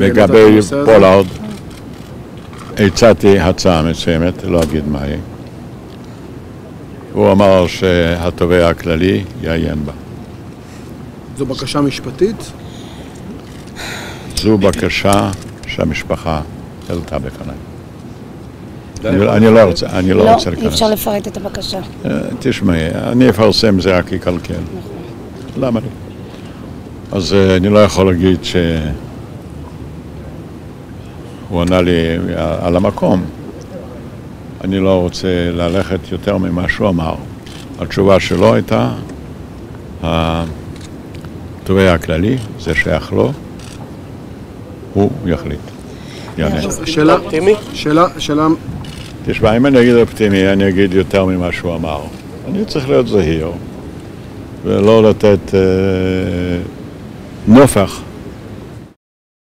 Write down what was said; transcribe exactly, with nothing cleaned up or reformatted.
לגבי פולארד, הצעתי הצעה מסוימת, לא אגיד מה היא. הוא אמר שהתובע הכללי יעיין בה. זו בקשה משפטית? זו בקשה שהמשפחה העלתה בפניי. אני לא רוצה, אני לא רוצה להיכנס. לא, אי אפשר לפרט את הבקשה. תשמעי, אני אפרסם זה רק יקלקל. למה לי? אז אני לא יכול להגיד שהוא ענה לי על המקום. אני לא רוצה ללכת יותר ממה שהוא אמר. התשובה שלו הייתה, התובע הכללי, זה שייך לו, הוא יחליט. שאלה, שאלה, שאלה... תשמע, אם אני אגיד אופטימי, אני אגיד יותר ממה שהוא אמר. אני צריך להיות זהיר, ולא לתת אה, נופח